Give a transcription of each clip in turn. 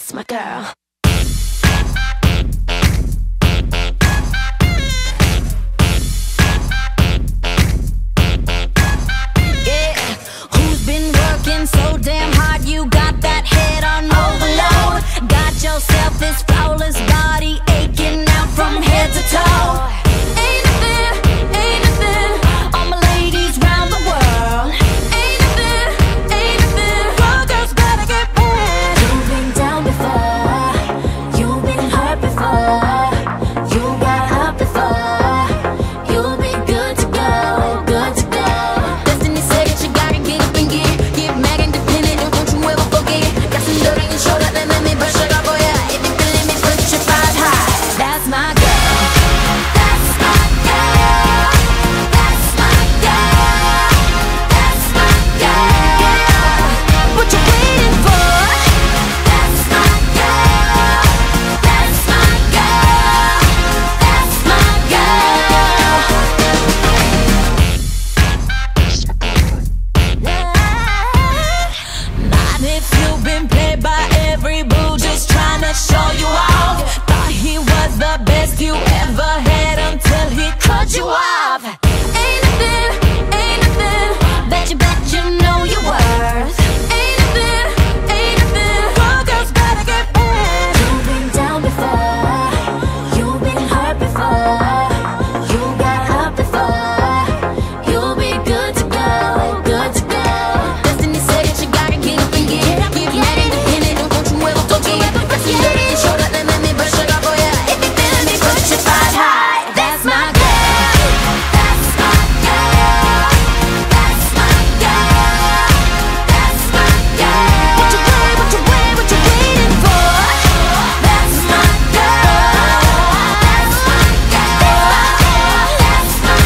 that's my girl. Yeah, who's been working so damn hard? You got that head on overload. Got yourself this flawless body aching out from head to toe. Ain't nothing, all my ladies round the world. Ain't nothing, all girls gotta get back. You've been down before, you've been hurt before, you got up before. You'll be good to go, good to go. Destiny said that you gotta get up and get mad independent, and don't you ever forget. Got some dirt on your shoulder, then let me brush it off for ya. If you feeling me, put your five high. That's my girl. That's my girl. That's my girl. That's my girl. What you waiting for? That's my girl. That's my girl. That's my girl. Not if you've been played by every boo, just trying to show you off. Thought he was the best you ever had until he cut you off. Ain't nothing that you know you're worth. Ain't nothing, all girls gotta get back. You've been down before, you've been hurt before, you got up before. You'll be good to go, good to go. Destiny said that you gotta get up and get mad independent, and don't you ever forget. Got some dirt on your shoulder, then let me brush it off for ya. If you feeling me, put your five high. That's my girl. That's my girl. That's my girl. That's my girl. What you waiting for? That's my girl. That's my girl. That's my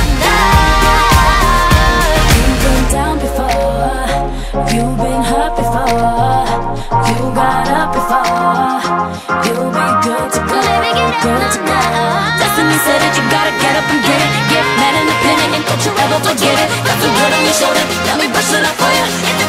girl. You've been down before, you've been hurt before, you got up before. You'll be good to go, good to go. Destiny said that you gotta get up and get it. Get mad independent and don't you ever forget it. Got some dirt on your shoulder, let me brush it off for you.